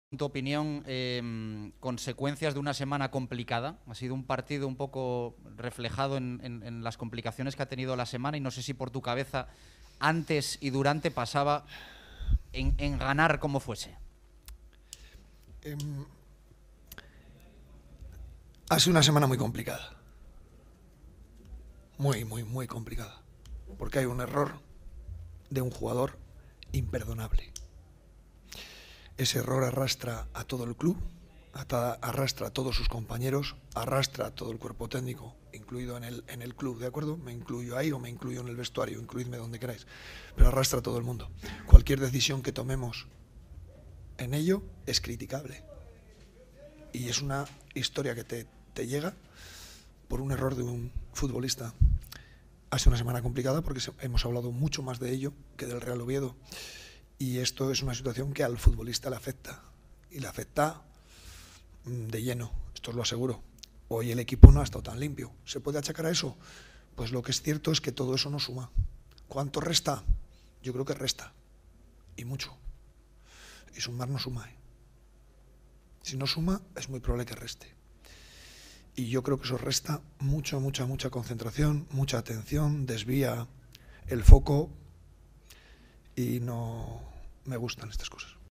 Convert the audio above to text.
En tu opinión, consecuencias de una semana complicada. Ha sido un partido un poco reflejado en las complicaciones que ha tenido la semana, y no sé si por tu cabeza antes y durante pasaba en ganar como fuese. Ha sido una semana muy complicada. Muy complicada. Porque hay un error de un jugador imperdonable. Ese error arrastra a todo el club, arrastra a todos sus compañeros, arrastra a todo el cuerpo técnico, incluido en el club, ¿de acuerdo? Me incluyo ahí o me incluyo en el vestuario, incluidme donde queráis, pero arrastra a todo el mundo. Cualquier decisión que tomemos en ello es criticable. Y es una historia que te llega por un error de un futbolista. Ha sido una semana complicada porque hemos hablado mucho más de ello que del Real Oviedo. Y esto es una situación que al futbolista le afecta. Y le afecta de lleno, esto os lo aseguro. Hoy el equipo no ha estado tan limpio. ¿Se puede achacar a eso? Pues lo que es cierto es que todo eso no suma. ¿Cuánto resta? Yo creo que resta. Y mucho. Y sumar no suma. Si no suma, es muy probable que reste. Y yo creo que eso resta mucha concentración, mucha atención, desvía el foco y no me gustan estas cosas.